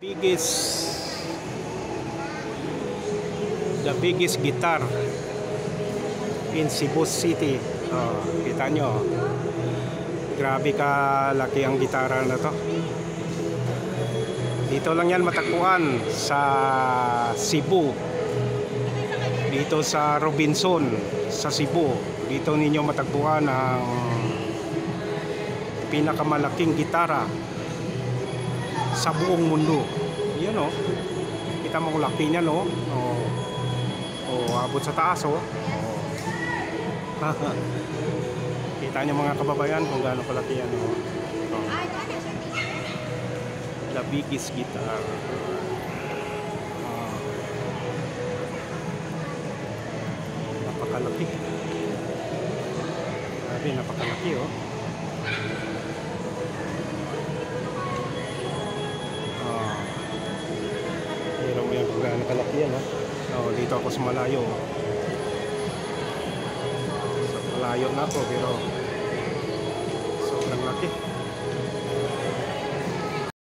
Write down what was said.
Biggest the biggest guitar in Cebu City. Kita nyo, grabe ka laki ang gitara na to. Dito lang yan matagpuan sa Cebu, dito sa Robinson sa Cebu. Dito ninyo matagpuan ang pinakamalaking gitara sa buong mundo. Yan o, kita mo kung laki niya, no? Abot sa taas, oh. Kita niyo mga kababayan kung gaano kalaki yan, oh. The biggest guitar. Napakalaki. Grabe, napakalaki, oh. Pero mo yan kung gaano kalaki yan, oh. Dito ako sa malayo. Malayo na ako pero